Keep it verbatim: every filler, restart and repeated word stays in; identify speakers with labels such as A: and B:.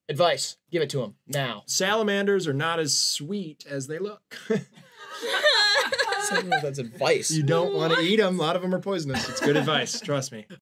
A: Advice. Give it to him now.
B: Salamanders are not as sweet as they look.
A: I don't know if that's advice.
B: You don't want to eat them. A lot of them are poisonous. It's good advice. Trust me.